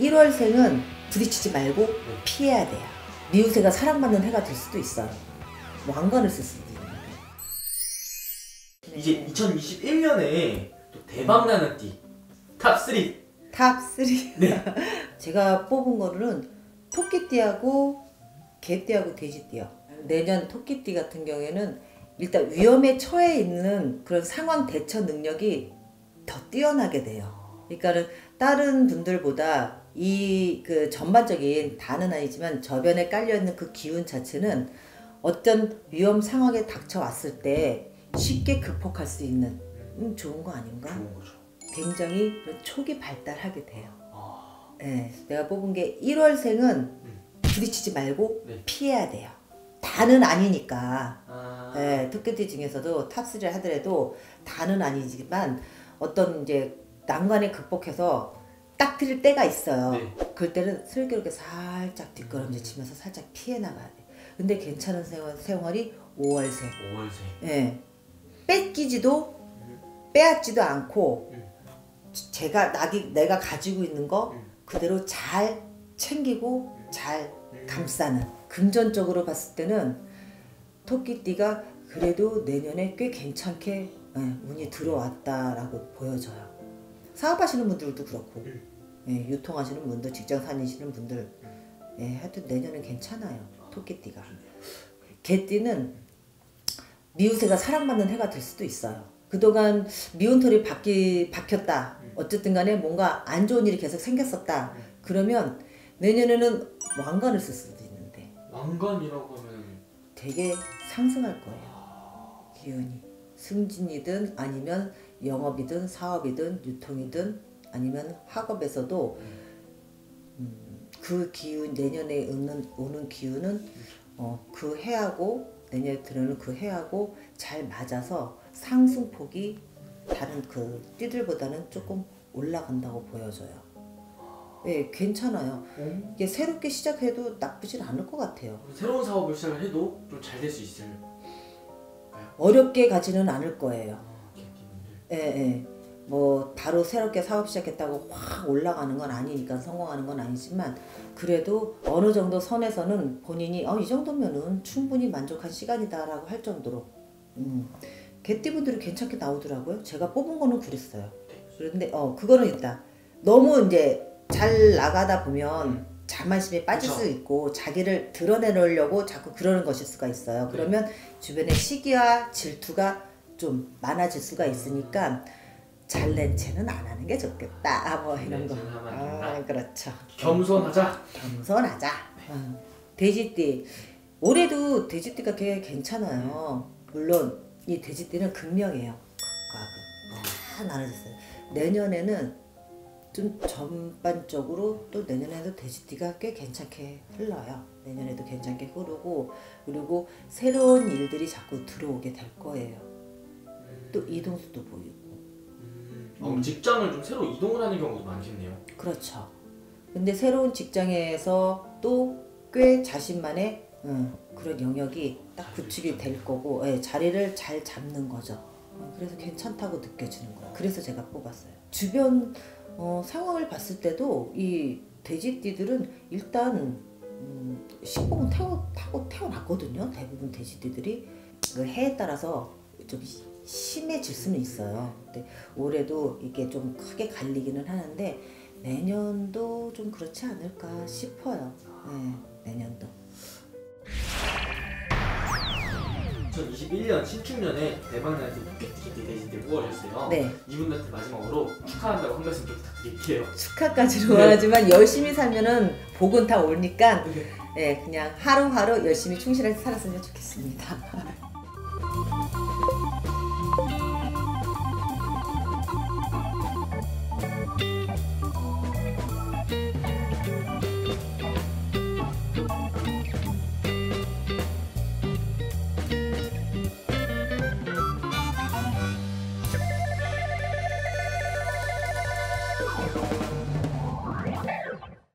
1월생은 부딪히지 말고 피해야 돼요. 미우새가 사랑받는 해가 될 수도 있어요. 왕관을 쓸 수도 있는데. 이제 2021년에 또 대박나는 띠 탑3. 탑3. 네. 제가 뽑은 거는 토끼띠하고 개띠하고 돼지띠요. 내년 토끼띠 같은 경우에는 일단 위험에 처해 있는 그런 상황 대처 능력이 더 뛰어나게 돼요. 그러니까는 다른 분들보다 그 전반적인 다는 아니지만 저변에 깔려있는 그 기운 자체는 어떤 위험 상황에 닥쳐왔을 때 쉽게 극복할 수 있는 좋은 거 아닌가? 좋은 거죠. 굉장히 초기 발달하게 돼요. 네, 내가 뽑은 게 1월생은 부딪히지 말고 피해야 돼요. 다는 아니니까. 네, 토끼띠 중에서도 탑3를 하더라도 다는 아니지만 어떤 이제 난관에 극복해서 딱 들일 때가 있어요. 네. 그럴 때는 슬기롭게 살짝 뒷걸음질 치면서 살짝 피해 나가야 돼. 근데 괜찮은 생활이 5월생. 5월생. 네. 뺏기지도 빼앗지도 않고 내가 가지고 있는 거 그대로 잘 챙기고 잘 감싸는. 금전적으로 봤을 때는 토끼띠가 그래도 내년에 꽤 괜찮게 운이 들어왔다라고 보여져요. 사업하시는 분들도 그렇고 유통하시는 분들, 직장 다니시는 분들 하여튼 내년은 괜찮아요. 토끼띠가. 개띠는 미우새가 사랑받는 해가 될 수도 있어요. 그동안 미운 털이 박혔다. 어쨌든 간에 뭔가 안 좋은 일이 계속 생겼었다. 그러면 내년에는 왕관을 쓸 수도 있는데. 왕관이라고 하면 되게 상승할 거예요. 기운이. 승진이든 아니면 영업이든 사업이든 유통이든 아니면 학업에서도 그 기운, 내년에 오는 기운은 그 해하고 내년에 들어오는 그 해하고 잘 맞아서 상승폭이 다른 그 띠들보다는 조금 올라간다고 보여져요. 네, 괜찮아요. 이게 새롭게 시작해도 나쁘진 않을 것 같아요. 새로운 사업을 시작을 해도 좀 잘 될 수 있을까요? 어렵게 가지는 않을 거예요. 뭐 바로 새롭게 사업 시작했다고 확 올라가는 건 아니니까 성공하는 건 아니지만 그래도 어느 정도 선에서는 본인이 이 정도면은 충분히 만족한 시간이다라고 할 정도로 개띠분들이 괜찮게 나오더라고요. 제가 뽑은 거는 그랬어요. 그런데 그거는 있다. 너무 이제 잘 나가다 보면 자만심에 빠질 수 있고 자기를 드러내려고 자꾸 그러는 것일 수가 있어요. 그러면 주변에 시기와 질투가 좀 많아질 수가 있으니까 잘낸 체는 안 하는 게 좋겠다. 뭐 이런 거. 그렇죠. 겸손하자. 겸손하자. 돼지띠. 올해도 돼지띠가 꽤 괜찮아요. 물론 이 돼지띠는 극명해요. 극과 극. 다 나눠졌어요. 내년에는 좀 전반적으로 또 내년에도 돼지띠가 꽤 괜찮게 흘러요. 내년에도 괜찮게 흐르고 그리고 새로운 일들이 자꾸 들어오게 될 거예요. 또 이동수도 보이고. 직장을 좀 새로 이동을 하는 경우도 많겠네요. 그렇죠. 근데 새로운 직장에서 또 꽤 자신만의 그런 영역이 딱 구축이 될 거고 자리를 잘 잡는 거죠. 그래서 괜찮다고 느껴지는 거예요. 그래서 제가 뽑았어요. 주변 상황을 봤을 때도 이 돼지띠들은 일단 식복은 타고 태어났거든요. 대부분 돼지띠들이 그 해에 따라서 좀 심해질 수는 있어요. 근데 올해도 이게 좀 크게 갈리기는 하는데 내년도 좀 그렇지 않을까 싶어요. 내년도. 2021년 신축년에 대박나는 토끼띠 돼지띠 뽑아주셨어요. 이분들한테 마지막으로 축하한다고 한 말씀 좀 부탁드릴게요. 축하까지는 원하지만 열심히 살면은 복은 다 오니까 그냥 하루하루 열심히 충실하게 살았으면 좋겠습니다.